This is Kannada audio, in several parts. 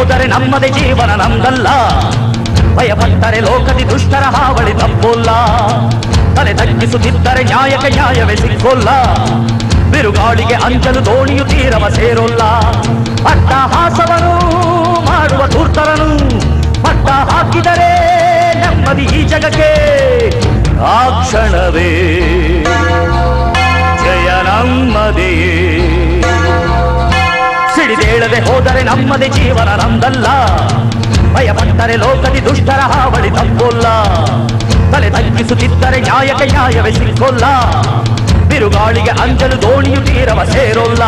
ಹೋದರೆ ನಮ್ಮದೇ ಜೀವನ ನಮ್ದಲ್ಲ. ಭಯಪಟ್ಟರೆ ಲೋಕದಿ ದುಷ್ಟರ ಹಾವಳಿ ತಪ್ಪೋಲ್ಲ. ತಲೆ ತಗ್ಗಿಸುತ್ತಿದ್ದರೆ ನ್ಯಾಯಕ್ಕೆ ನ್ಯಾಯವೇ ಸಿಕ್ಕೋಲ್ಲ. ಬಿರುಗಾಳಿಗೆ ಅಂಜಲು ದೋಣಿಯು ತೀರವ ಸೇರೋಲ್ಲ. ಅಟ್ಟಹಾಸವನು ಮಾಡುವ ಧೂರ್ತರನು ಮಟ್ಟ ಹಾಕಿದರೆ ನೆಮ್ಮದಿ ಈ ಜಗಕ್ಕೆ. ಆ ಕ್ಷಣವೇ ಜಯ ನಮ್ಮದೇ. ಸಿಡಿದೇಳದೆ ಹೋದರೆ ನಮ್ಮದೇ ಜೀವನ ನಮ್ದಲ್ಲ. ಭಯಪಟ್ಟರೆ ಲೋಕದಿ ದುಷ್ಟರ ಹಾವಳಿ ತಪ್ಪೋಲ್ಲ. ತಲೆ ತಗ್ಗಿಸುತ್ತಿದ್ದರೆ ನ್ಯಾಯಕ್ಕೆ ನ್ಯಾಯವೇ ಸಿಕ್ಕೋಲ್ಲ. ಬಿರುಗಾಳಿಗೆ ಅಂಜಲು ದೋಣಿಯು ತೀರವ ಸೇರೋಲ್ಲ.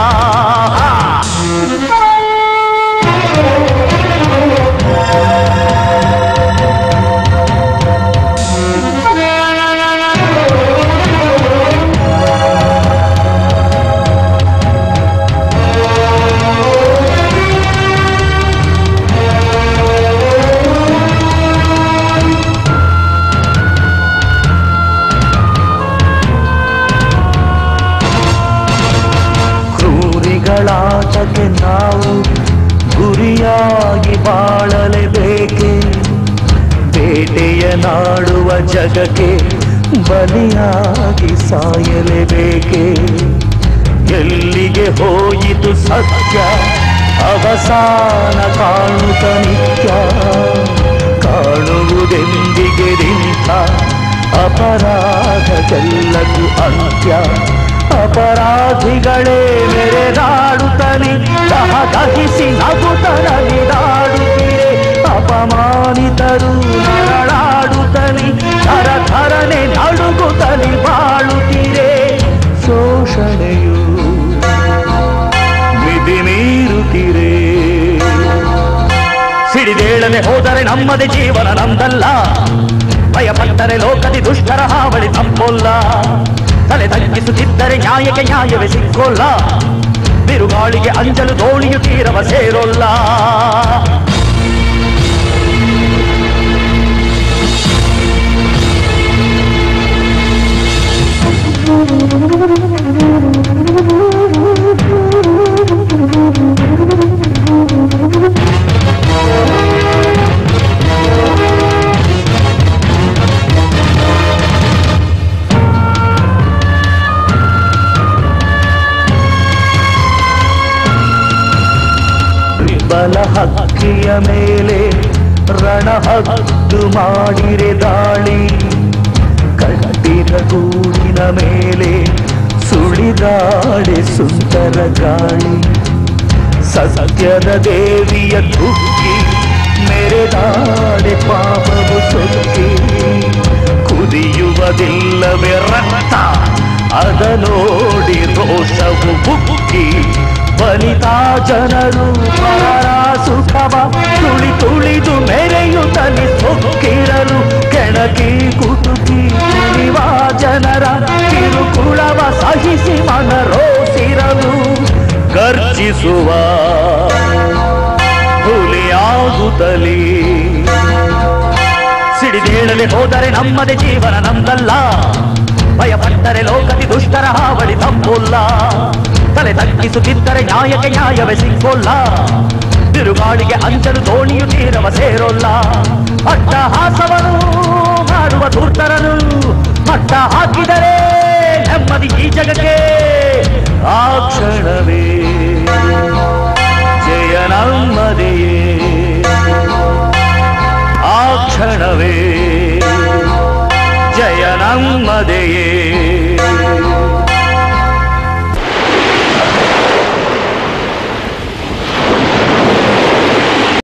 ಗಳಾಟಕ್ಕೆ ನಾವು ಗುರಿಯಾಗಿ ಬಾಳಲೇಬೇಕೆ. ಬೇಟೆಯ ನಾಡುವ ಜಗಕ್ಕೆ ಬಲಿಯಾಗಿ ಸಾಯಲೇಬೇಕೆ. ಎಲ್ಲಿಗೆ ಹೋಯಿತು ಸತ್ಯ ಅವಸಾನ ಕಾಣುತ್ತ ನಿತ್ಯ. ಕಾಣುವುದೆಂದಿಗೆ ನಿಂತ ಅಪರಾಧಕ್ಕೆಲ್ಲಕ್ಕೂ ಅಂತ್ಯ. ಅಪರಾಧಿಗಳೇ ಮೆರೆದಾಡುತ್ತಲಿ ದಹಿಸಿ ನಗುತ್ತಲಿದಾಡುತ್ತೀರೆ. ಅಪಮಾನಿತರು ನರಳಾಡುತ್ತಲಿ ಥರಥರನೆ ನಡುಗುತ್ತಲಿ ಬಾಳುತ್ತೀರೆ. ಶೋಷಣೆಯು ಮಿತಿ ಮೀರುತ್ತೀರೆ. ಸಿಡಿದೇಳದೆ ಹೋದರೆ ನಮ್ಮದೇ ಜೀವನ ನಮ್ದಲ್ಲ. ಭಯಪಟ್ಟರೆ ಲೋಕದಿ ದುಷ್ಟರ ಹಾವಳಿ ತಪ್ಪೋಲ್ಲ. ತಲೆ ತಗ್ಗಿಸುತ್ತಿದ್ದರೆ ನ್ಯಾಯಕ್ಕೆ ನ್ಯಾಯವೇ ಸಿಕ್ಕೋಲ್ಲ. ಬಿರುಗಾಳಿಗೆ ಅಂಜಲು ದೋಣಿಯು ತೀರವ ಸೇರೋಲ್ಲ. ಬಲ ಹಕ್ಕಿಯ ಮೇಲೆ ರಣಹದ್ದು ಮಾಡಿರೆ ದಾಳಿ. ಕಟ್ಟಿದ ಗೂಡಿನ ಮೇಲೆ ಸುಳಿದಾಡೆ ಸುಂದರ ಗಾಳಿ. ಸತ್ಯದ ದೇವಿಯ ದುಃಖಿ ಮೆರೆದಾಡೆ ಪಾಪವು ಸೊಕ್ಕಿ. ಕುದಿಯುವುದಿಲ್ಲವೇ ರಕ್ತ ಅದ ನೋಡಿ ರೋಷವು ಬುಕ್ಕಿ. ಬಲಿತಾ ಜನರು ಪರರ ಸುಖವ ತುಳಿ ತುಳಿದು ಮೆರೆಯುತ್ತಲಿ ಸೊಕ್ಕಿರಲು. ಕೆಣಕಿ ಕುಟುಕಿ ತುಳಿವ ಜನರ ಕಿರುಕುಳವ ಸಹಿಸಿ ಮನರೋಸಿರಲು. ಗರ್ಜಿಸುವ ಹುಲಿಯಾಗುತ್ತಲಿ. ಸಿಡಿದೇಳದೆ ಹೋದರೆ ನಮ್ಮದೇ ಜೀವನ ನಮ್ದಲ್ಲ. ಭಯಪಟ್ಟರೆ ಲೋಕದಿ ದುಷ್ಟರ ಹಾವಳಿ ತಪ್ಪೋಲ್ಲ. ತಲೆ ತಗ್ಗಿಸುತ್ತಿದ್ದರೆ ನ್ಯಾಯಕ್ಕೆ ನ್ಯಾಯವೇ ಸಿಕ್ಕೋಲ್ಲ. ಬಿರುಗಾಳಿಗೆ ಅಂಜಲು ದೋಣಿಯು ತೀರವ ಸೇರೋಲ್ಲ. ಅಟ್ಟಹಾಸವನು ಮಾಡುವ ಧೂರ್ತರನು ಮಟ್ಟ ಹಾಕಿದರೆ ನೆಮ್ಮದಿ ಈ ಜಗಕ್ಕೆ. ಆ ಕ್ಷಣವೇ ಜಯ ನಮ್ಮದೆಯೇ. ಆ ಕ್ಷಣವೇ ಜಯ ನಮ್ಮದೆಯೇ.